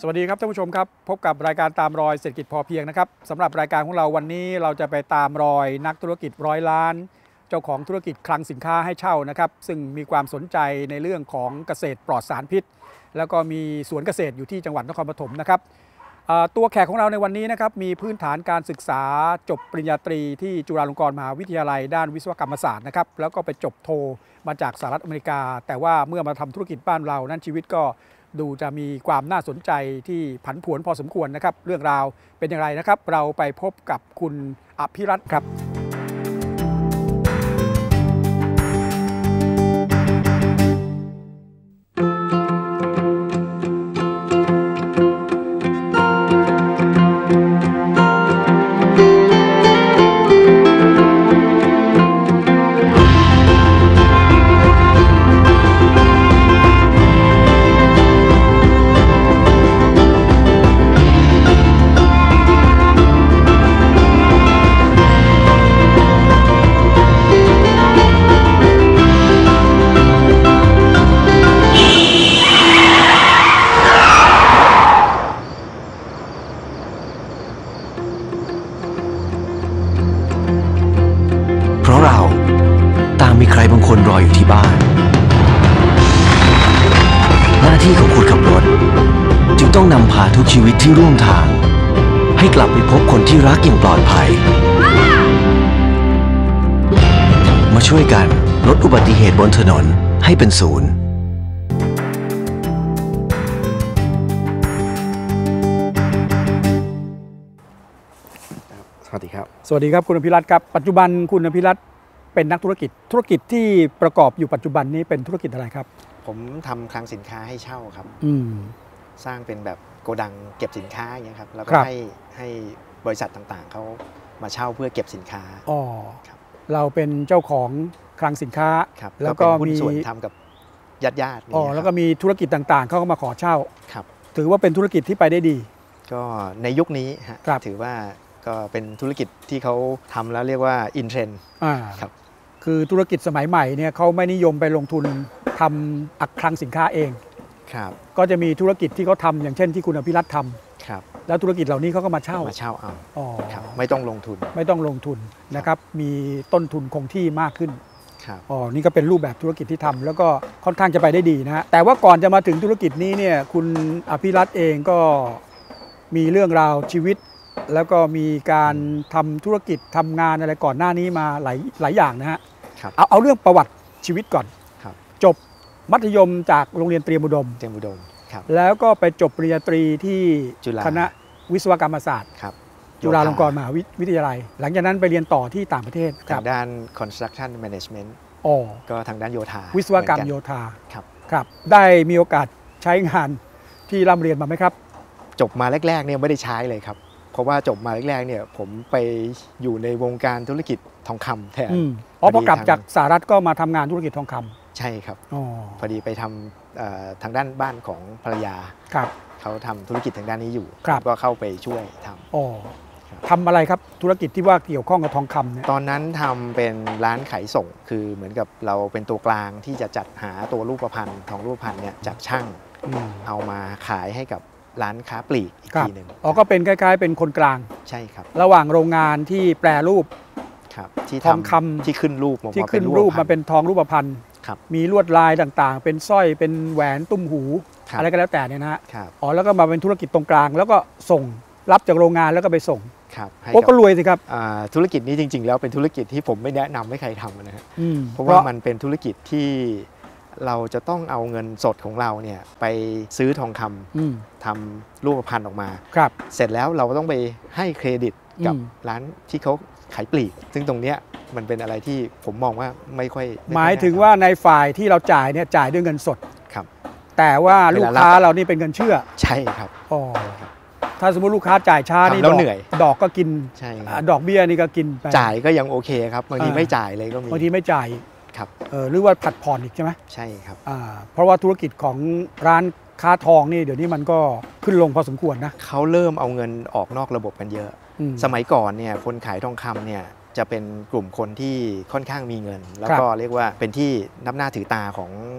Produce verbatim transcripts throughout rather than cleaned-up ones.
สวัสดีครับท่านผู้ชมครับพบกับรายการตามรอยเศรษฐกิจพอเพียงนะครับสำหรับรายการของเราวันนี้เราจะไปตามรอยนักธุรกิจร้อยล้านเจ้าของธุรกิจคลังสินค้าให้เช่านะครับซึ่งมีความสนใจในเรื่องของเกษตรปลอดสารพิษแล้วก็มีสวนเกษตรอยู่ที่จังหวัดนครปฐมนะครับตัวแขกของเราในวันนี้นะครับมีพื้นฐานการศึกษาจบปริญญาตรีที่จุฬาลงกรณ์มหาวิทยาลัยด้านวิศวกรรมศาสตร์นะครับแล้วก็ไปจบโทมาจากสหรัฐอเมริกาแต่ว่าเมื่อมาทำธุรกิจบ้านเรานั้นชีวิตก็ดูจะมีความน่าสนใจที่ผันผวนพอสมควรนะครับเรื่องราวเป็นอย่างไรนะครับเราไปพบกับคุณอภิรัตน์ครับมีใครบางคนรออยู่ที่บ้านหน้าที่ของคนขับรถจึงต้องนำพาทุกชีวิตที่ร่วมทางให้กลับไปพบคนที่รักอย่างปลอดภัยมาช่วยกันลดอุบัติเหตุบนถนนให้เป็นศูนย์สวัสดีครับสวัสดีครับคุณอภิรัตน์ครับปัจจุบันคุณอภิรัตน์เป็นนักธุรกิจธุรกิจที่ประกอบอยู่ปัจจุบันนี้เป็นธุรกิจอะไรครับผมทำคลังสินค้าให้เช่าครับสร้างเป็นแบบโกดังเก็บสินค้าอย่างเงี้ยครับแล้วก็ให้ให้บริษัทต่างๆเขามาเช่าเพื่อเก็บสินค้าอ๋อเราเป็นเจ้าของคลังสินค้าแล้วก็มีส่วนทำกับญาติญาติอ๋อแล้วก็มีธุรกิจต่างๆเขาก็มาขอเช่าครับถือว่าเป็นธุรกิจที่ไปได้ดีก็ในยุคนี้ฮะถือว่าก็เป็นธุรกิจที่เขาทำแล้วเรียกว่าอินเทรนด์ครับคือธุรกิจสมัยใหม่เนี่ยเขาไม่นิยมไปลงทุนทำอักคลังสินค้าเองครับก็จะมีธุรกิจที่เขาทำอย่างเช่นที่คุณอภิรัตน์ทำครับแล้วธุรกิจเหล่านี้เขาก็มาเช่ามาเช่าเอาอ๋อไม่ต้องลงทุนไม่ต้องลงทุนนะครับมีต้นทุนคงที่มากขึ้นครับอ๋อนี่ก็เป็นรูปแบบธุรกิจที่ทำแล้วก็ค่อนข้างจะไปได้ดีนะฮะแต่ว่าก่อนจะมาถึงธุรกิจนี้เนี่ยคุณอภิรัตน์เองก็มีเรื่องราวชีวิตแล้วก็มีการทำธุรกิจทำงานอะไรก่อนหน้านี้มาหลายหลายอย่างนะฮะเอาเอาเรื่องประวัติชีวิตก่อนจบมัธยมจากโรงเรียนเตรียมอุดมเตรียมอุดมแล้วก็ไปจบปริญญาตรีที่คณะวิศวกรรมศาสตร์จุฬาลงกรณ์มหาวิทยาลัยหลังจากนั้นไปเรียนต่อที่ต่างประเทศทางด้าน construction management อ๋อก็ทางด้านโยธาวิศวกรรมโยธาครับครับได้มีโอกาสใช้งานที่ร่ำเรียนมาไหมครับจบมาแรกๆเนี่ยไม่ได้ใช้เลยครับเพราะว่าจบมาแรกๆเนี่ยผมไปอยู่ในวงการธุรกิจทองคำแทนอ๋อพอกลับจากสหรัฐก็มาทำงานธุรกิจทองคำใช่ครับอพอดีไปทำทางด้านบ้านของภรรยาครับเขาทำธุรกิจทางด้านนี้อยู่ก็เข้าไปช่วยทำอ๋อทำอะไรครับธุรกิจที่ว่าเกี่ยวข้องกับทองคำเนี่ยตอนนั้นทำเป็นร้านขายส่งคือเหมือนกับเราเป็นตัวกลางที่จะจัดหาตัวรูปพรรณทองรูปพรรณเนี่ยจากช่างเอามาขายให้กับร้านค้าปลีกอีกทีหนึ่งอ๋อก็เป็นคล้ายๆเป็นคนกลางใช่ครับระหว่างโรงงานที่แปรรูปครับที่ทองคำที่ขึ้นรูปที่ขึ้นรูปมาเป็นทองรูปพรรณมีลวดลายต่างๆเป็นสร้อยเป็นแหวนตุ้มหูอะไรก็แล้วแต่เนี่ยนะฮะอ๋อแล้วก็มาเป็นธุรกิจตรงกลางแล้วก็ส่งรับจากโรงงานแล้วก็ไปส่งครับโอ้ก็รวยสิครับธุรกิจนี้จริงๆแล้วเป็นธุรกิจที่ผมไม่แนะนำให้ใครทำนะฮะเพราะว่ามันเป็นธุรกิจที่เราจะต้องเอาเงินสดของเราเนี่ยไปซื้อทองคำทำรูปพรรณออกมาเสร็จแล้วเราต้องไปให้เครดิตกับร้านที่เขาขายปลีกซึ่งตรงเนี้ยมันเป็นอะไรที่ผมมองว่าไม่ค่อยหมายถึงว่าในฝ่ายที่เราจ่ายเนี่ยจ่ายด้วยเงินสดครับแต่ว่าลูกค้าเรานี่เป็นเงินเชื่อใช่ครับอ๋อถ้าสมมติลูกค้าจ่ายช้านี่แล้วเหนื่อยดอกก็กินใช่ดอกเบี้ยนี่ก็กินไปจ่ายก็ยังโอเคครับบางทีไม่จ่ายเลยก็มีบางทีไม่จ่ายครับเออหรือว่าผัดผ่อนอีกใช่ไหมใช่ครับอ่าเพราะว่าธุรกิจของร้านค้าทองนี่เดี๋ยวนี้มันก็ขึ้นลงพอสมควรนะเขาเริ่มเอาเงินออกนอกระบบกันเยอะสมัยก่อนเนี่ยคนขายทองคำเนี่ยจะเป็นกลุ่มคนที่ค่อนข้างมีเงินแล้วก็เรียกว่าเป็นที่นับหน้าถือตาของ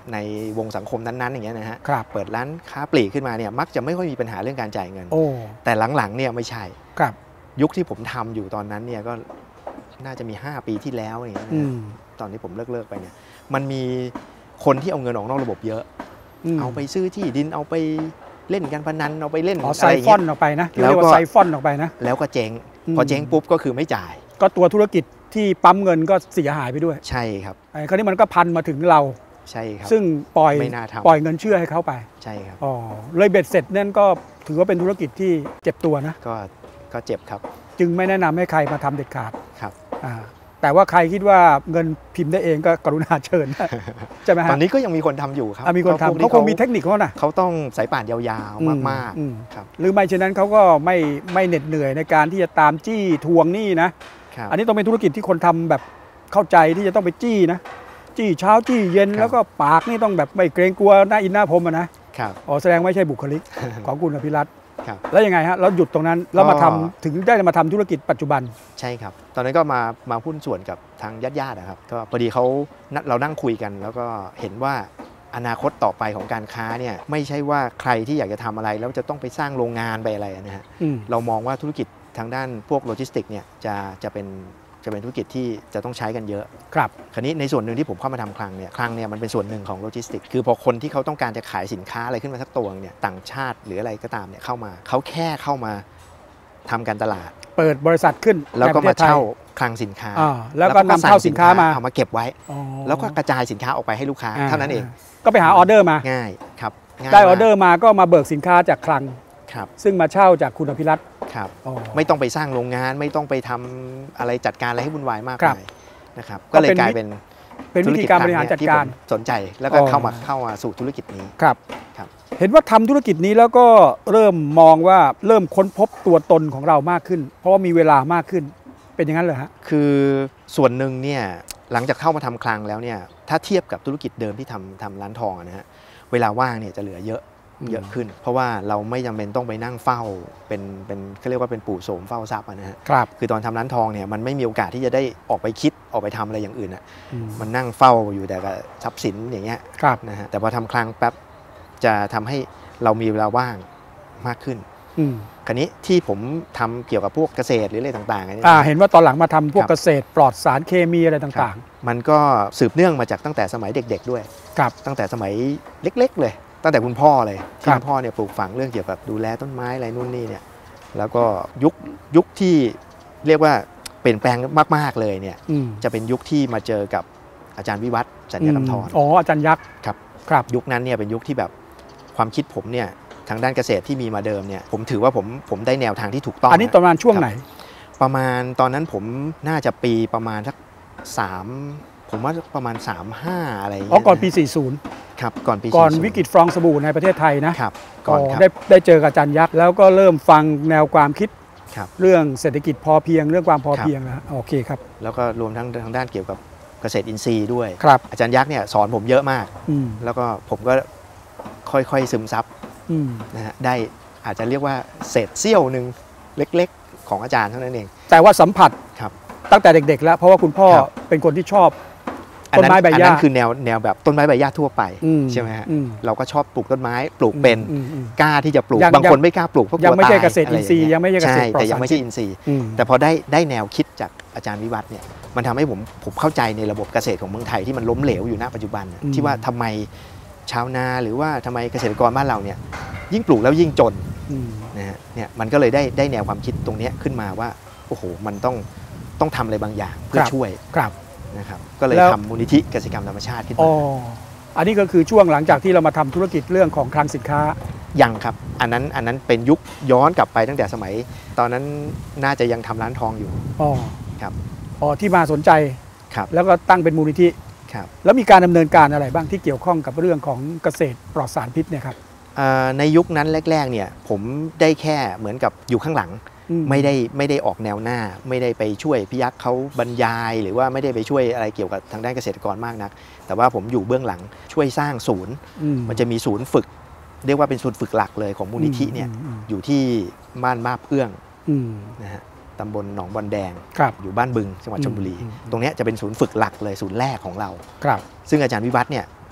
ในวงสังคมนั้นๆอย่างเงี้ยนะฮะครับเปิดร้านค้าปลีกขึ้นมาเนี่ยมักจะไม่ค่อยมีปัญหาเรื่องการจ่ายเงินโอ้แต่หลังๆเนี่ยไม่ใช่ครับยุคที่ผมทำอยู่ตอนนั้นเนี่ยก็น่าจะมีห้าปีที่แล้วอย่างเงี้ยนะอืฮะมตอนที่ผมเลิกๆไปเนี่ยมันมีคนที่เอาเงินออกนอกระบบเยอะมเอาไปซื้อที่ดินเอาไปเล่นการพนันเอาไปเล่นอ๋ออะไซไรอย่างฟอนเงี้ยออกไปนะแล้เรียว กก็ว่าไซฟอนออกไปนะแล้วก็เจ๊งอืมพอเจ๊งปุ๊บก็คือไม่จ่ายก็ตัวธุรกิจที่ปั๊มเงินก็เสียหายไปด้วยใช่ครับไอ้คราวนี้มันก็พันมาถึงเราใช่ครับซึ่งปล่อยไม่น่าทำปล่อยเงินเชื่อให้เขาไปใช่ครับอ๋อเลยเบ็ดเสร็จนั่นก็ถือว่าเป็นธุรกิจที่เจ็บตัวนะก็ก็เจ็บครับจึงไม่แนะนำให้ใครมาทำเด็ดขาดครับอ่าแต่ว่าใครคิดว่าเงินพิมพ์ได้เองก็กรุณาเชิญ นะใช่ไหมฮะตอนนี้ก็ยังมีคนทำอยู่ครับอ่ะมีคนก็พวกทำเขาคงมีเทคนิคเขานะเขาต้องสายป่านยาวๆมากอืมๆครับหรือไม่เช่นนั้นเขาก็ไม่ไม่เหน็ดเหนื่อยในการที่จะตามจี้ทวงหนี้นะครับอันนี้ต้องเป็นธุรกิจที่คนทำแบบเข้าใจที่จะต้องไปจี้นะ จี้เช้าจี้เย็นครับแล้วก็ปากนี่ต้องแบบไม่เกรงกลัวหน้าอินหน้าพรมอะนะครับ อ๋อแสดงไม่ใช่บุคลิก ของคุณอภิรัตน์ครับแล้วยังไงฮะเราหยุดตรงนั้นแล้วมาก็ทำถึงได้มาทำธุรกิจปัจจุบันใช่ครับ ตอนนั้นก็มามาหุ้นส่วนกับทางญาติๆนะครับก็พอดีเขานัดเรานั่งคุยกัน แล้วก็เห็นว่าอนาคตต่อไปของการค้าเนี่ยไม่ใช่ว่าใครที่อยากจะทำอะไรแล้วจะต้องไปสร้างโรงงานไปอะไรนะฮะอืมเรามองว่าธุรกิจทางด้านพวกโลจิสติกเนี่ยจะจะเป็นจะเป็นธุรกิจที่จะต้องใช้กันเยอะครับคราวนี้ในส่วนหนึ่งที่ผมเข้ามาทำคลังเนี่ยคลังเนี่ยมันเป็นส่วนหนึ่งของโลจิสติกคือพอคนที่เขาต้องการจะขายสินค้าอะไรขึ้นมาสักตัวเนี่ยต่างชาติหรืออะไรก็ตามเนี่ยเข้ามาเขาแค่เข้ามาทำการตลาดเปิดบริษัทขึ้นแล้วก็ในปมาระทศไทยเช่าคลังสินค้าอ่าแล้วก็นำเข้าสินค้ามาเอามาเก็บไว้อ๋อแล้วก็กระจายสินค้าออกไปให้ลูกค้าเท่านั้นเองก็ไปหาออเดอร์มาง่ายครับง่ายได้อมากอเดอร์มาก็มาเบิกสินค้าจากคลังครับซึ่งมาเช่าจากคุณอภิรัตน์ครับอ๋อไม่ต้องไปสร้างโรงงานไม่ต้องไปทำอะไรจัดการอะไรให้วุ่นวายมากครับมายนะครับก็ก็เลยเป็นกลายเป็นเป็นวิธีการบริหารจัดการที่ผมสนใจแล้วก็อ๋อเข้ามาเข้ามาสู่ธุรกิจนี้ครับครับเห็นว่าทำธุรกิจนี้แล้วก็เริ่มมองว่าเริ่มค้นพบตัวตนของเรามากขึ้น เพราะว่ามีเวลามากขึ้น เป็นอย่างนั้นเหรอฮะคือส่วนหนึ่งเนี่ยหลังจากเข้ามาทำคลังแล้วเนี่ยถ้าเทียบกับธุรกิจเดิมที่ทำทำร้านทองอะนะฮะเวลาว่างเนี่ยจะเหลือเยอะอืมเยอะขึ้น เพราะว่าเราไม่จำเป็นต้องไปนั่งเฝ้าเป็นเป็นเขาเรียกว่าเป็นปู่โสมเฝ้าทรัพย์อะนะฮะครับคือตอนทำร้านทองเนี่ยมันไม่มีโอกาสที่จะได้ออกไปคิดออกไปทำอะไรอย่างอื่นอ่ะอืมมันนั่งเฝ้าอยู่แต่กับทรัพย์สินอย่างเงี้ยครับนะฮะแต่พอทำคลังแป๊บจะทำให้เรามีเวลาว่างมากขึ้นอืมคราวนี้ที่ผมทำเกี่ยวกับพวกเกษตรหรืออะไรต่างๆอันนี้อ่าเห็นว่าตอนหลังมาทำพวกครับเกษตรปลอดสารเคมีอะไรครับต่างมันก็สืบเนื่องมาจากตั้งแต่สมัยเด็กๆด้วยๆ ครับตั้งแต่สมัยเล็กๆเลย ตั้งแต่คุณพ่อเลยที่ครับคุณพ่อเนี่ยปลูกฝังเรื่องเกี่ยวกับดูแลต้นไม้อะไรนู่นนี่เนี่ยแล้วก็ยุคยุคที่เรียกว่าเปลี่ยนแปลงมากๆเลยเนี่ยอืมจะเป็นยุคที่มาเจอกับอาจารย์วิวัฒน์สัญญกำธรอ๋ออาจารย์ยักษ์ครับครับยุคนั้นเนี่ยเป็นยุคที่แบบความคิดผมเนี่ยทางด้านเกษตรที่มีมาเดิมเนี่ยผมถือว่าผมผมได้แนวทางที่ถูกต้องอันนี้ประมาณช่วงครับไหนประมาณตอนนั้นผมน่าจะปีประมาณสักสามผมว่าประมาณสามห้าอะไรย่างอ๋อเงี้ยก่อนปี สี่สิบครับก่อนปีก่อนสี่สิบวิกฤตฟรองสบู่ในประเทศไทยนะครับก่อนครับได้ได้เจอกับอาจารย์ยักษ์แล้วก็เริ่มฟังแนวความคิดครับเรื่องเศรษฐกิจพอเพียงเรื่องความพอครับเพียงแล้วโอเคครับแล้วก็รวมทั้งทางด้านเกี่ยวกับเกษตรอินทรีย์ด้วยครับอาจารย์ยักษ์เนี่ยสอนผมเยอะมากอืมแล้วก็ผมก็ค่อยๆซึมซับอืมนะฮะได้อาจจะเรียกว่าเศษเสี้ยวหนึ่งเล็กๆ ของอาจารย์เท่านั้นเองแต่ว่าสัมผัสครับตั้งแต่เด็กๆแล้วเพราะว่าคุณพ่อครับเป็นคนที่ชอบอันต้นนั้นไม้ใบหญ้าอันนั้นคือแนวแนวแบบต้นไม้ใบหญ้าทั่วไปอืใช่ไหมฮะอืมเราก็ชอบปลูกต้นไม้ปลูกเป็นอืมอืมกล้าที่จะปลูกยังบางคนไม่กล้าปลูกเพราะกลัวยังไม่ใช่ตายเกษตรอินทรีย์ะไยังไม่ใช่เกษตรใช่ปลอดแต่ยังสารไม่ใช่อินทรีย์อืมแต่พอได้ได้แนวคิดจากอาจารย์วิวัฒน์เนี่ยมันทำให้ผมผมเข้าใจในระบบเกษตรของเมืองไทยที่มันล้มเหลวอยู่ณปัจจุบันน่ะอืมที่ว่าทำไมชาวนาหรือว่าทำไมเกษตรกรบ้านเราเนี่ยยิ่งปลูกแล้วยิ่งจนอืมนะฮะเนี่ยมันก็เลยได้ได้แนวความคิดตรงเนี้ยขึ้นมาว่าโอ้โหมันต้องต้องทำอะไรบางอย่างเพื่อช่วยครับนะครับก็เลยแล้วทำมูลนิธิกสิกรรมธรรมชาติขึ้นอ๋มาออันนี้ก็คือช่วงหลังจากที่เรามาทำธุรกิจเรื่องของคลังสินค้ายังครับอันนั้นอันนั้นเป็นยุคย้อนกลับไปตั้งแต่สมัย ตอนนั้นน่าจะยังทำร้านทองอยู่อ๋อครับอ๋อที่มาสนใจครับแล้วก็ตั้งเป็นมูลนิธิครับแล้วมีการดำเนินการอะไรบ้างที่เกี่ยวข้องกับเรื่องของเกษตรปลอดสารพิษเนี่ยครับเอ่อในยุคนั้นแรกๆเนี่ยผมได้แค่เหมือนกับอยู่ข้างหลังอืมไม่ได้ไม่ได้ออกแนวหน้า ไม่ได้ไปช่วยพี่ยักษ์เขาบรรยาย หรือว่าไม่ได้ไปช่วยอะไรเกี่ยวกับทางด้านเกษตรกรมากนัก แต่ว่าผมอยู่เบื้องหลังช่วยสร้างศูนย์อืมันจะมีศูนย์ฝึก เรียกว่าเป็นศูนย์ฝึกหลักเลยของมูลนิธิเนี่ยอืมอยู่ที่บ้านมาบเอื้องอืมนะฮะตำบลหนองบอนแดงครับอยู่บ้านบึงจังหวัดชลบุรีอืมตรงเนี้ยจะเป็นศูนย์ฝึกหลักเลยศูนย์แรกของเราครับซึ่งอาจารย์วิวัฒน์เนี่ย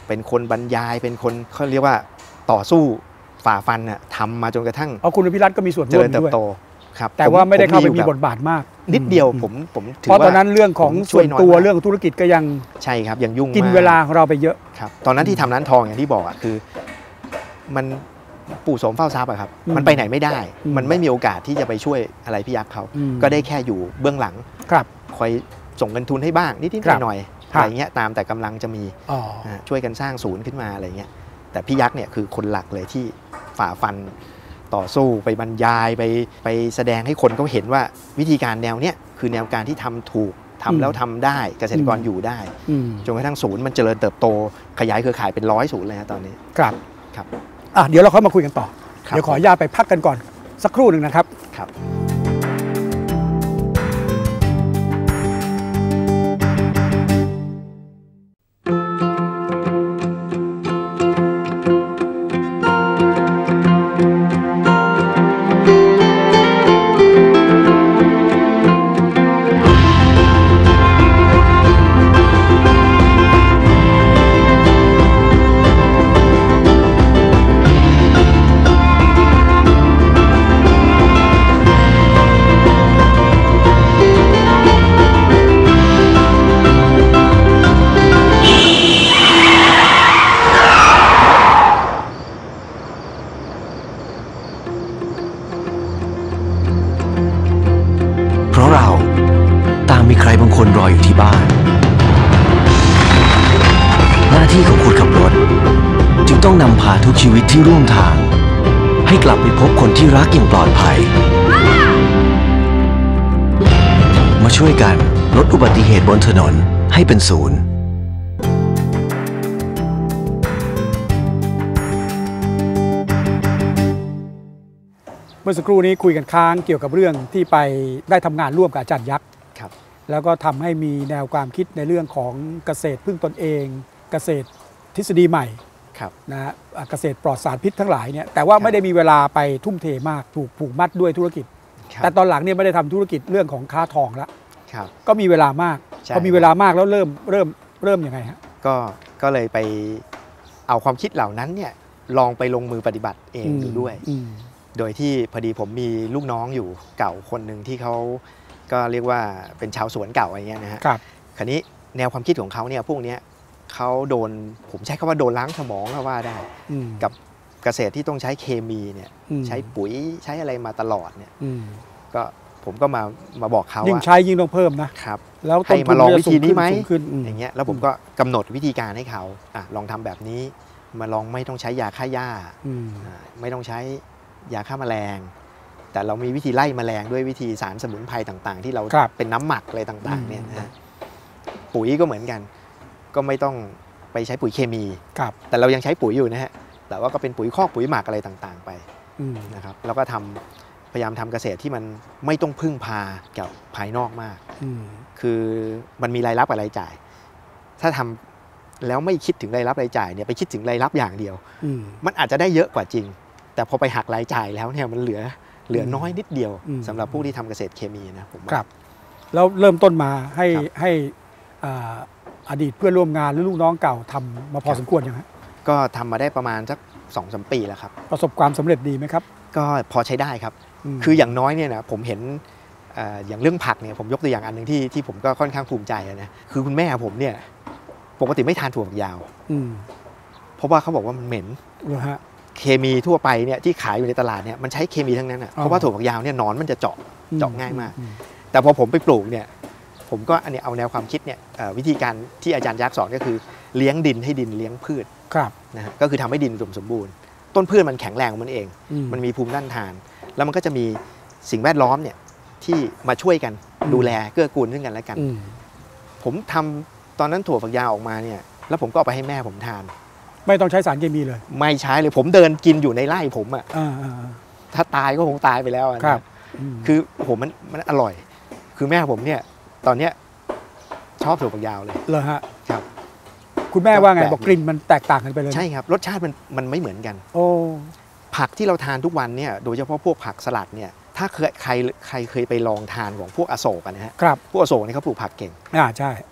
เป็นคนบรรยายเป็นคนเขาเรียกว่าต่อสู้ฝ่าฟันน่ะทำมาจนกระทั่งเอาคุณอภิรัตน์ก็มีส่วนเจร่วริมญเติด้บวยโตครับแต่ว่าไม่ได้เข้าไปมีบทบาทมากนิดเดียวผมผมถือเพราะว่าตอนนั้นเรื่องของส่วนตัวเรื่องธุรกิจก็ยังใช่ครับยังยุ่งกินเวลาของเราไปเยอะครับตอนนั้นที่ทำร้านทองอย่างที่บอกอ่ะคือมันปู่โสมเฝ้าทรัพย์อะครับมันไปไหนไม่ได้มันไม่มีโอกาสที่จะไปช่วยอะไรพี่ยักษ์เขาก็ได้แค่อยู่เบื้องหลังคอยส่งเงินทุนให้บ้างนิดๆหน่อยๆอะไรเงี้ยตามแต่กำลังจะมีช่วยกันสร้างศูนย์ขึ้นมาอะไรเงี้ยแต่พี่ยักษ์เนี่ยคือคนหลักเลยที่ฝ่าฟันต่อสู้ไปบรรยายไปไปแสดงให้คนเขาเห็นว่าวิธีการแนวเนี้ยคือแนวการที่ทำถูกทำแล้วทำได้เกษตรกรอยู่ได้จนกระทั่งศูนย์มันเจริญเติบโตขยายเครือข่ายเป็นร้อยศูนย์เลยนะตอนนี้ครับครับอ่ะเดี๋ยวเราค่อยมาคุยกันต่อเดี๋ยวขออนุญาตไปพักกันก่อนสักครู่หนึ่งนะครับครับมีใครบางคนรออยู่ที่บ้านหน้าที่ของคนขับรถจึงต้องนำพาทุกชีวิตที่ร่วมทางให้กลับไปพบคนที่รักอย่างปลอดภัยมาช่วยกันลดอุบัติเหตุบนถนนให้เป็นศูนย์เมื่อสักครู่นี้คุยกันค้างเกี่ยวกับเรื่องที่ไปได้ทำงานร่วมกับอาจารย์ยักษ์แล้วก็ทำให้มีแนวความคิดในเรื่องของเกษตรพึ่งตนเองเกษตรทฤษฎีใหม่นะฮะเกษตรปลอดสารพิษทั้งหลายเนี่ยแต่ว่าไม่ได้มีเวลาไปทุ่มเทมากถูกผูกมัดด้วยธุรกิจแต่ตอนหลังเนี่ยไม่ได้ทำธุรกิจเรื่องของค้าทองแล้วก็มีเวลามากพอมีเวลามากแล้วเริ่มเริ่มเริ่มยังไงฮะก็ก็เลยไปเอาความคิดเหล่านั้นเนี่ยลองไปลงมือปฏิบัติเองอยู่ด้วยโดยที่พอดีผมมีลูกน้องอยู่เก่าคนหนึ่งที่เขาก็เรียกว่าเป็นชาวสวนเก่าอะไรเงี้ยนะฮะครับคราวนี้แนวความคิดของเขาเนี่ยพวกนี้เขาโดนผมใช้คำว่าโดนล้างสมองก็ว่าได้กับเกษตรที่ต้องใช้เคมีเนี่ยใช้ปุ๋ยใช้อะไรมาตลอดเนี่ยก็ผมก็มามาบอกเขายิ่งใช้ยิ่งต้องเพิ่มนะครับแล้วให้มาลองวิธีนี้ไหมอย่างเงี้ยแล้วผมก็กำหนดวิธีการให้เขาอ่ะลองทำแบบนี้มาลองไม่ต้องใช้ยาฆ่าหญ้าไม่ต้องใช้ยาฆ่าแมลงแต่เรามีวิธีไล่แมลงด้วยวิธีสารสมุนไพรต่างๆที่เราเป็นน้ำหมักอะไรต่างๆเนี่ยนะปุ๋ยก็เหมือนกันก็ไม่ต้องไปใช้ปุ๋ยเคมีแต่เรายังใช้ปุ๋ยอยู่นะฮะแต่ว่าก็เป็นปุ๋ยคอกปุ๋ยหมักอะไรต่างๆไปนะครับแล้วก็ทำพยายามทำเกษตรที่มันไม่ต้องพึ่งพากับภายนอกมากคือมันมีรายรับกับรายจ่ายถ้าทำแล้วไม่คิดถึงรายรับรายจ่ายเนี่ยไปคิดถึงรายรับอย่างเดียวมันอาจจะได้เยอะกว่าจริงแต่พอไปหักรายจ่ายแล้วเนี่ยมันเหลือเหลือน้อยนิดเดียวสำหรับผู้ที่ทำเกษตรเคมีนะผมครับแล้วเริ่มต้นมาให้ให้อดีตเพื่อนร่วมงานหรือลูกน้องเก่าทำมาพอสมควรยังไงก็ทำมาได้ประมาณสักสองสามปีแล้วครับประสบความสำเร็จดีไหมครับก็พอใช้ได้ครับคืออย่างน้อยเนี่ยนะผมเห็นอย่างเรื่องผักเนี่ยผมยกตัวอย่างอันหนึ่งที่ที่ผมก็ค่อนข้างภูมิใจนะคือคุณแม่ผมเนี่ยปกติไม่ทานถั่วฝักยาวเพราะว่าเขาบอกว่ามันเหม็นเคมีทั่วไปเนี่ยที่ขายอยู่ในตลาดเนี่ยมันใช้เคมีทั้งนั้นอ่ะเพราะว่าถั่วฝักยาวเนี่ยหนอนมันจะเจาะเจาะง่ายมากแต่พอผมไปปลูกเนี่ยผมก็อันนี้เอาแนวความคิดเนี่ยวิธีการที่อาจารย์ยักษ์สอนก็คือเลี้ยงดินให้ดินเลี้ยงพืชนะฮะก็คือทำให้ดินอุดมสมบูรณ์ต้นพืชมันแข็งแรงของมันเองมันมีภูมิต้านทานแล้วมันก็จะมีสิ่งแวดล้อมเนี่ยที่มาช่วยกันดูแลเกื้อกูลซึ่งกันและกันผมทำตอนนั้นถั่วฝักยาวออกมาเนี่ยแล้วผมก็เอาไปให้แม่ผมทานไม่ต้องใช้สารเคมีเลยไม่ใช้เลยผมเดินกินอยู่ในไร่ผมอ่ะถ้าตายก็คงตายไปแล้วครับคือผมมันมันอร่อยคือแม่ผมเนี่ยตอนเนี้ยชอบถั่วฝักยาวเลยเหรอฮะครับคุณแม่ว่าไงบอกกลิ่นมันแตกต่างกันไปเลยใช่ครับรสชาติมันมันไม่เหมือนกันโอ้ผักที่เราทานทุกวันเนี่ยโดยเฉพาะพวกผักสลัดเนี่ยถ้าเคยใครใครเคยไปลองทานของพวกอโศกนะฮะพวกอโศกนี่เขาปลูกผักเก่งอ่าใช่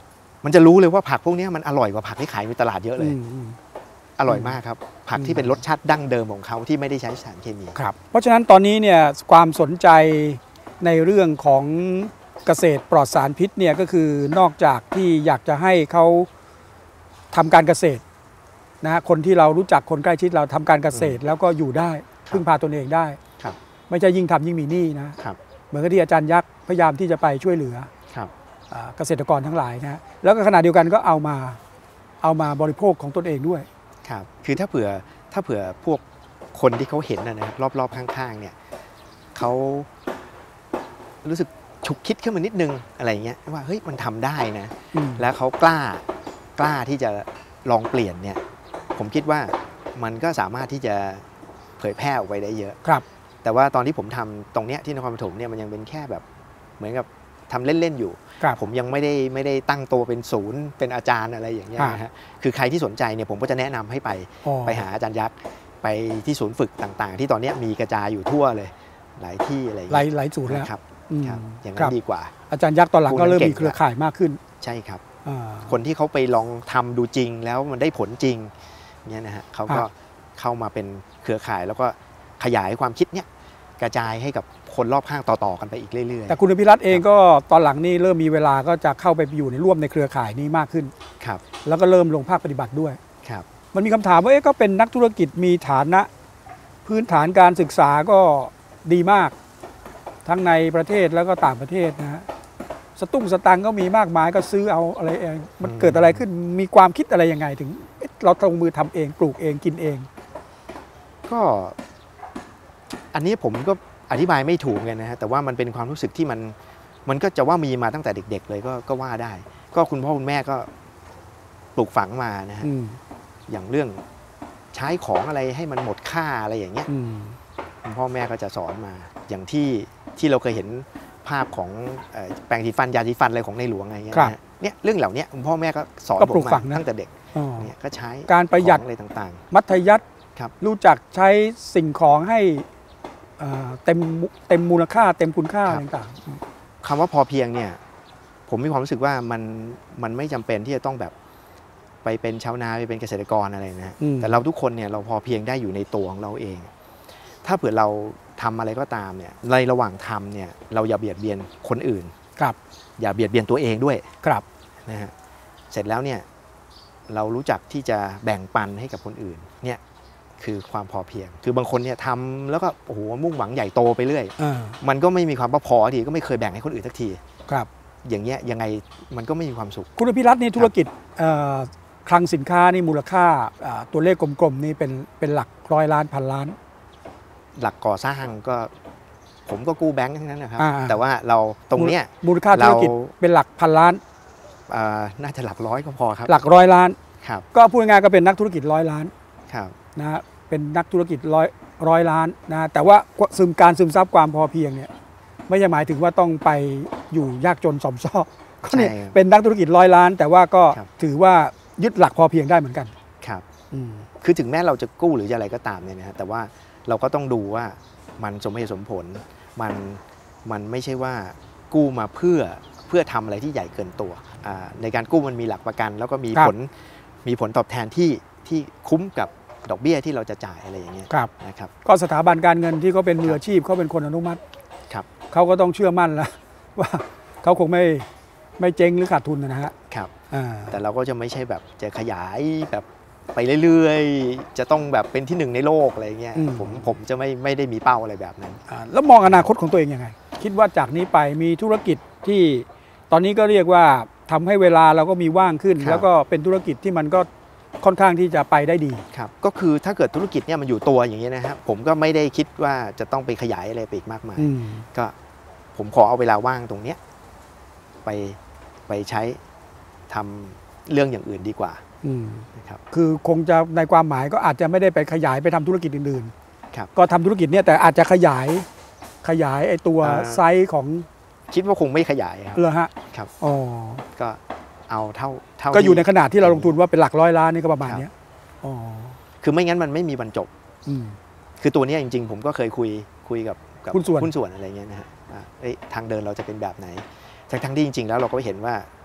มันจะรู้เลยว่าผักพวกนี้มันอร่อยกว่าผักที่ขายในตลาดเยอะเลยอืมอร่อยมากครับผักที่เป็นรสชาติดั้งเดิมของเขาที่ไม่ได้ใช้สารเคมีครับเพราะฉะนั้นตอนนี้เนี่ยความสนใจในเรื่องของเกษตรปลอดสารพิษเนี่ยก็คือนอกจากที่อยากจะให้เขาทำการเกษตรนะฮะคนที่เรารู้จักคนใกล้ชิดเราทำการเกษตรแล้วก็อยู่ได้พึ่งพาตนเองได้ครับไม่ใช่ยิ่งทำยิ่งมีหนี้นะครับ เหมือนกับที่อาจารย์ยักษ์พยายามที่จะไปช่วยเหลือครับอ่าเกษตรกรทั้งหลายนะฮะแล้วก็ขณะเดียวกันก็เอามาเอามาบริโภคของตนเองด้วยครับคือถ้าเผื่อถ้าเผื่อพวกคนที่เขาเห็นนะนะครับรอบๆข้างๆเนี่ยเขารู้สึกฉุกคิดขึ้นมานิดนึงอะไรเงี้ยว่าเฮ้ยมันทำได้นะอืมแล้วเขากล้ากล้าที่จะลองเปลี่ยนเนี่ยผมคิดว่ามันก็สามารถที่จะเผยแพร่ออกไปได้เยอะครับแต่ว่าตอนที่ผมทำตรงเนี้ยที่นครปฐมเนี่ยมันยังเป็นแค่แบบเหมือนกับทำเล่นๆอยู่ครับผมยังไม่ได้ไม่ได้ตั้งตัวเป็นศูนย์เป็นอาจารย์อะไรอย่างเงี้ยนะฮะคือใครที่สนใจเนี่ยผมก็จะแนะนำให้ไปอ๋อไปหาอาจารย์ยักษ์ไปที่ศูนย์ฝึกต่างๆ ที่ตอนนี้มีกระจายอยู่ทั่วเลยหลายที่อะไรอย่างหลายเงี้ยหลายสูตรแล้วครับอืมครับอย่างคนั้รันบดีกว่าอาจารย์ยักษ์ตอนหลังก็เริ่มผู้นั้นเก่งมีเครือข่ายมากขึ้นใช่ครับอ่าคนที่เขาไปลองทำดูจริงแล้วมันได้ผลจริงเนี่ยนะฮะเขาก็ครับเข้ามาเป็นเครือข่ายแล้วก็ขยายความคิดเนี่ยกระจายให้กับคนรอบข้างต่อๆกันไปอีกเรื่อยๆแต่คุณอภิรัตน์เองก็ตอนหลังนี่เริ่มมีเวลาก็จะเข้าไปอยู่ในร่วมในเครือข่ายนี้มากขึ้นครับแล้วก็เริ่มลงภาคปฏิบัติด้วยครับมันมีคำถามว่าเอ๊ะก็เป็นนักธุรกิจมีฐานะ พื้นฐานการศึกษาก็ดีมาก ทั้งในประเทศแล้วก็ต่างประเทศนะฮะสตุ้งสตังค์ก็มีมากมายก็ซื้อเอาอะไรเองมันเกิดอะไรขึ้นมีความคิดอะไรยังไงถึงเอ๊ะเราลงมือทำเองปลูกเองกินเองก็อันนี้ผมก็อธิบายไม่ถูกกันนะฮะแต่ว่ามันเป็นความรู้สึกที่มันมันก็จะว่ามีมาตั้งแต่เด็ก ๆ เลยก็ก็ว่าได้ ก็คุณพ่อคุณแม่ก็ปลูกฝังมานะฮะอืมอย่างเรื่องใช้ของอะไรให้มันหมดค่าอะไรอย่างเงี้ยอืมคุณพ่อแม่ก็จะสอนมา อย่างที่ที่เราเคยเห็นภาพของเอ่อแปรงสีฟันยาสีฟันอะไรของในหลวงอะไรอย่างเงี้ยนะฮะเนี่ยเรื่องเหล่านี้คุณพ่อแม่ก็สอนก็ผปลูมกมาฝังนะตั้งแต่เด็กอ๋อเนี่ยก็ใช้การประหยัดของอะไรต่างมัธยัสถ์ครับรู้จักใช้สิ่งของให้เอ่อเต็มเต็มมูลค่าเต็มคุณค่าต่างๆคำว่าพอเพียงเนี่ยผมมีความรู้สึกว่ามันมันไม่จำเป็นที่จะต้องแบบไปเป็นชาวนาไปเป็นเกษตรกรอะไรนะฮะอืมแต่เราทุกคนเนี่ยเราพอเพียงได้อยู่ในตัวของเราเอง ถ้าเผื่อเราทำอะไรก็ตามเนี่ยในระหว่างทำเนี่ยเราอย่าเบียดเบียนคนอื่นๆครับอย่าเบียดเบียนตัวเองด้วยครับนะฮะเสร็จแล้วเนี่ยเรารู้จักที่จะแบ่งปันให้กับคนอื่นเนี่ยคือความพอเพียง คือบางคนเนี่ยทำแล้วก็โอ้โหมุ่งหวังใหญ่โตไปเรื่อยอ่ามันก็ไม่มีความพอทีก็ไม่เคยแบ่งให้คนอื่นสักทีครับอย่างเงี้ยยังไงมันก็ไม่มีความสุขคุณอภิรัตน์นี่ธุรกิจเอ่อคลังสินค้านี่มูลค่าอ่าตัวเลขกลมๆนี่เป็นเป็นหลักร้อยล้านพันล้านหลักก่อสร้างก็ผมก็กู้แบงค์ทั้งนั้นนะครับอ่าแต่ว่าเราตรงเนี้ยมูลค่าธุรกิจเราเป็นหลักพันล้านเอ่อน่าจะหลักร้อยก็พอครับหลักร้อยล้านครับก็พูดง่ายๆก็เป็นนักธุรกิจร้อยล้านครับนะฮะเป็นนักธุรกิจร้อยร้อยล้านนะแต่ว่าซึมการซึมซับความพอเพียงเนี่ยไม่ใช่หมายถึงว่าต้องไปอยู่ยากจนสมซอกก็เนี่ยใช่ครับเป็นนักธุรกิจร้อยล้าน แต่ว่าก็ครับถือว่ายึดหลักพอเพียงได้เหมือนกันครับอืมคือถึงแม้เราจะกู้หรือจะอะไรก็ตามเนี่ยนะฮะแต่ว่าเราก็ต้องดูว่ามันสมเหตุสมผลมันมันไม่ใช่ว่ากู้มาเพื่อเพื่อทำอะไรที่ใหญ่เกินตัวอ่าในการกู้มันมีหลักประกัน แล้วก็มีครับผลมีผลตอบแทนที่ที่คุ้มกับดอกเบี้ยที่เราจะจ่ายอะไรอย่างเงี้ยครับนะครับก็สถาบันการเงินที่เขาเป็นมืออาชีพเขาเป็นคนอนุมัติครับเขาก็ต้องเชื่อมั่นแล้ว ว่าเขาคงไม่ไม่เจ๊งหรือขาดทุนนะฮะครับอ่าแต่เราก็จะไม่ใช่แบบจะขยายแบบไปเรื่อยๆ จะต้องแบบเป็นที่หนึ่งในโลกอะไรเงี้ยผมผมจะไม่ไม่ได้มีเป้าอะไรแบบนั้นอ่าแล้วมองอนาคตของตัวเองยังไง คิดว่าจากนี้ไปมีธุรกิจที่ตอนนี้ก็เรียกว่าทำให้เวลาเราก็มีว่างขึ้นครับแล้วก็เป็นธุรกิจที่มันก็ค่อนข้างที่จะไปได้ดีครับก็คือถ้าเกิดธุรกิจเนี่ยมันอยู่ตัวอย่างเงี้ยนะครับผมก็ไม่ได้คิดว่าจะต้องไปขยายอะไรไปอีกมากมายอืมก็ผมขอเอาเวลาว่างตรงเนี้ยไปไปใช้ทำเรื่องอย่างอื่นดีกว่าอืมนะครับคือคงจะในความหมายก็อาจจะไม่ได้ไปขยายไปทำธุรกิจอื่นครับๆ ก็ทำธุรกิจเนี่ยแต่อาจจะขยายขยายไอ้ตัวอ่าไซส์ของคิดว่าคงไม่ขยายครับเหรอฮะครับอ๋อก็เอาเท่าเท่าก็อยู่ในที่ขนาดที่เราลงทุนว่าเป็นหลักร้อยล้านนี่ก็ประมาณครับเนี้ยอ๋อคือไม่งั้นมันไม่มีบรรจบอืมคือตัวเนี้ยจริงๆ ผมก็เคยคุยคุยกับกับหุ้นส่วนหุ้นส่วนอะไรเงี้ยนะฮะว่าเอ้ยทางเดินเราจะเป็นแบบไหนทั้งทั้งที่จริงๆ แล้วเราก็เห็นว่า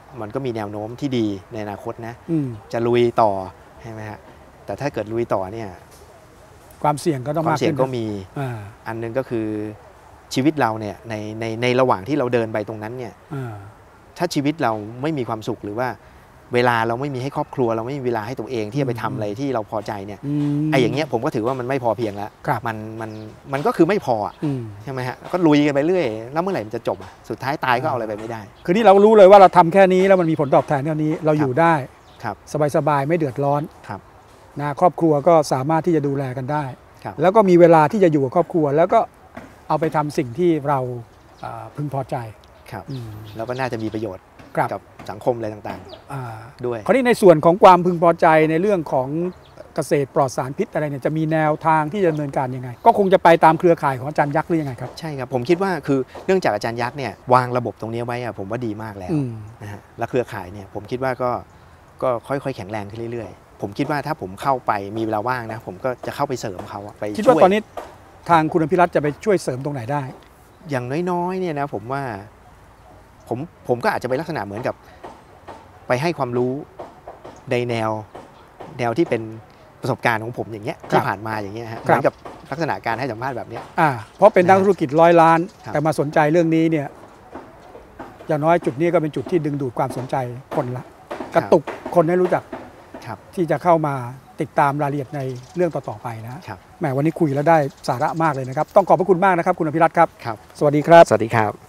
มันก็มีแนวโน้มที่ดีในอนาคตนะอืมจะลุยต่อใช่ไหมฮะแต่ถ้าเกิดลุยต่อเนี่ยความเสี่ยงก็ต้องาว กความเสี่ยงขึ้นก็มีอ่าอันนึงก็คือชีวิตเราเนี่ยในในในระหว่างที่เราเดินไปตรงนั้นเนี่ยอ่าถ้าชีวิตเราไม่มีความสุขหรือว่าเวลาเราไม่มีให้ครอบครัวเราไม่มีเวลาให้ตัวเองที่จะไปทำอะไรที่เราพอใจเนี่ยอืมไอ้อย่างเงี้ยผมก็ถือว่ามันไม่พอเพียงแล้วครับมันมันมันก็คือไม่พออะอืมใช่ไหมฮะแล้วก็ลุยกันไปเรื่อยแล้วเมื่อไหร่มันจะจบอะสุดท้ายตายก็เอาอะไรไปไม่ได้คือนี่เรารู้เลยว่าเราทำแค่นี้แล้วมันมีผลตอบแทนเท่านี้เราอยู่ได้ครับสบายๆไม่เดือดร้อนครับนะครอบครัวก็สามารถที่จะดูแลกันได้ครับแล้วก็มีเวลาที่จะอยู่กับครอบครัว แล้วก็เอาไปทำสิ่งที่เราอ่าพึงพอใจครับอืมแล้วก็น่าจะมีประโยชน์ครับกับสังคมอะไรต่างอ่าๆ ด้วยคราวนี้ในส่วนของความพึงพอใจในเรื่องของเกษตรปลอดสารพิษอะไรเนี่ยจะมีแนวทางที่จะดำเนินการยังไง ก็คงจะไปตามเครือข่ายของอาจารย์ยักษ์หรือยังไงครับใช่ครับผมคิดว่าคือเนื่องจากอาจารย์ยักษ์เนี่ยวางระบบตรงนี้ไว้อะผมว่าดีมากแล้วอืมนะฮะและเครือข่ายเนี่ยผมคิดว่าก็ก็ค่อยๆแข็งแรงขึ้นเรื่อยๆ ผมคิดว่าถ้าผมเข้าไปมีเวลาว่างนะผมก็จะเข้าไปเสริมเขาอะไปคิดช่ว่าตอนนี้ทางคุณอภิรัตน์จะไปช่วยเสริมตรงไหนได้อย่างน้อยๆเนี่ยนะผมว่าผมผมก็อาจจะไปลักษณะเหมือนกับไปให้ความรู้ในแนวแนวที่เป็นประสบการณ์ของผมอย่างเงี้ยที่ผ่านมาอย่างเงี้ยฮะเหมือนกับลักษณะการให้สัมภาษณ์แบบเนี้ยอ่าเพราะเป็นนักธุรกิจร้อยล้านครับแต่มาสนใจเรื่องนี้เนี่ยอย่างน้อยจุดนี้ก็เป็นจุดที่ดึงดูดความสนใจคนละกระตุกคนให้รู้จักครับที่จะเข้ามาติดตามรายละเอียดในเรื่องต่อๆไปนะครับ แหมวันนี้คุยแล้วได้สาระมากเลยนะครับต้องขอบพระคุณมากนะครับคุณอภิรัตน์ครับครับสวัสดีครับสวัสดีครับ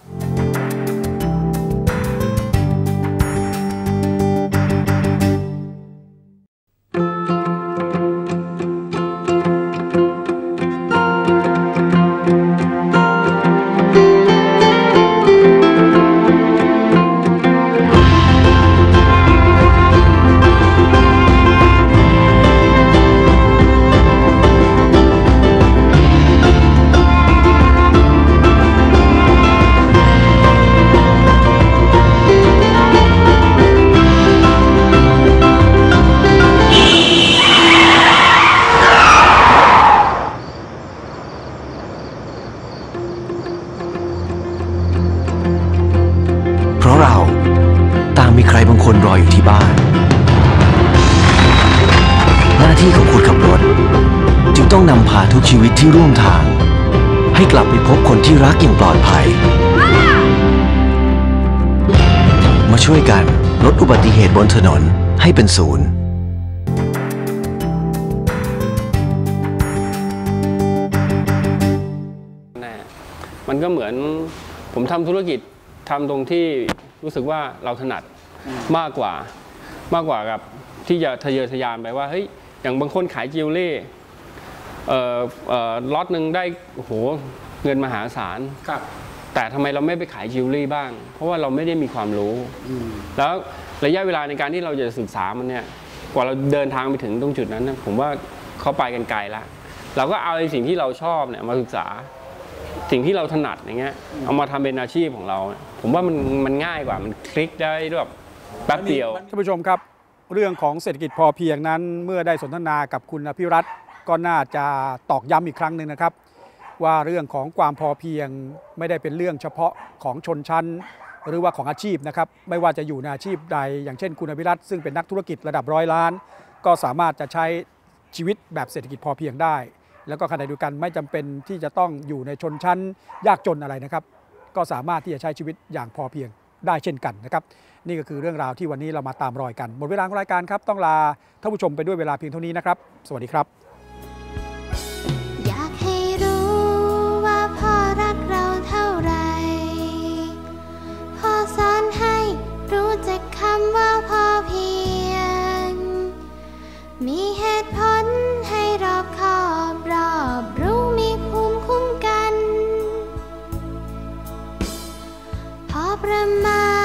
เพราะเราต่างมีใครบางคนรออยู่ที่บ้าน หน้าที่ของคนขับรถจึงต้องนำพาทุกชีวิตที่ร่วมทาง ให้กลับไปพบคนที่รักอย่างปลอดภัย มาช่วยกันลดอุบัติเหตุบนถนนให้เป็นศูนย์แน่มันก็เหมือนผมทำธุรกิจทำตรงที่รู้สึกว่าเราถนัดมากกว่ามากกว่ากับที่จะทะเยอทะยานไปว่าเฮ้ยอย่างบางคนขายจิวเวลรี่เอ่อเอ่อล็อตหนึ่งได้โอ้โหเงินมหาศาลครับแต่ทำไมเราไม่ไปขายจิวเวลรี่บ้าง เพราะว่าเราไม่ได้มีความรู้ แล้วระยะเวลาในการที่เราจะศึกษามันเนี่ยกว่าเราเดินทางไปถึงตรงจุดนั้นนะผมว่าเขาไปกันไกลแล้วเราก็เอาในสิ่งที่เราชอบเนี่ยมาศึกษาสิ่งที่เราถนัดอย่างเงี้ยเอามาทำเป็นอาชีพของเรา ผมว่ามันมันง่ายกว่ามันคลิกได้ด้วยแบบแป๊บเดียวท่านผู้ชมครับเรื่องของเศรษฐกิจพอเพียงนั้นเมื่อได้สนทนากับคุณอภิรัตน์ก็น่าจะตอกย้ำอีกครั้งหนึ่งนะครับ ว่าเรื่องของความพอเพียงไม่ได้เป็นเรื่องเฉพาะของชนชั้น หรือว่าของอาชีพนะครับไม่ว่าจะอยู่ในอาชีพใดอย่างเช่นคุณอภิรัตน์ซึ่งเป็นนักธุรกิจระดับร้อยล้าน ก็สามารถจะใช้ชีวิตแบบเศรษฐกิจพอเพียงได้ แล้วก็ขณะเดียวกันไม่จำเป็นที่จะต้องอยู่ในชนชั้นยากจนอะไรนะครับ ก็สามารถที่จะใช้ชีวิตอย่างพอเพียงได้เช่นกันนะครับนี่ก็คือเรื่องราวที่วันนี้เรามาตามรอยกันหมดเวลาของรายการครับต้องลาท่านผู้ชมไปด้วยเวลาเพียงเท่านี้นะครับสวัสดีครับอยากให้รู้ว่าพ่อรักเราเท่าไรพ่อสอนให้รู้จักคำว่าพอเพียงมีเหตุผลให้รอบคอบรอบรู้มีภูมิคุ้มกันพอประมาณ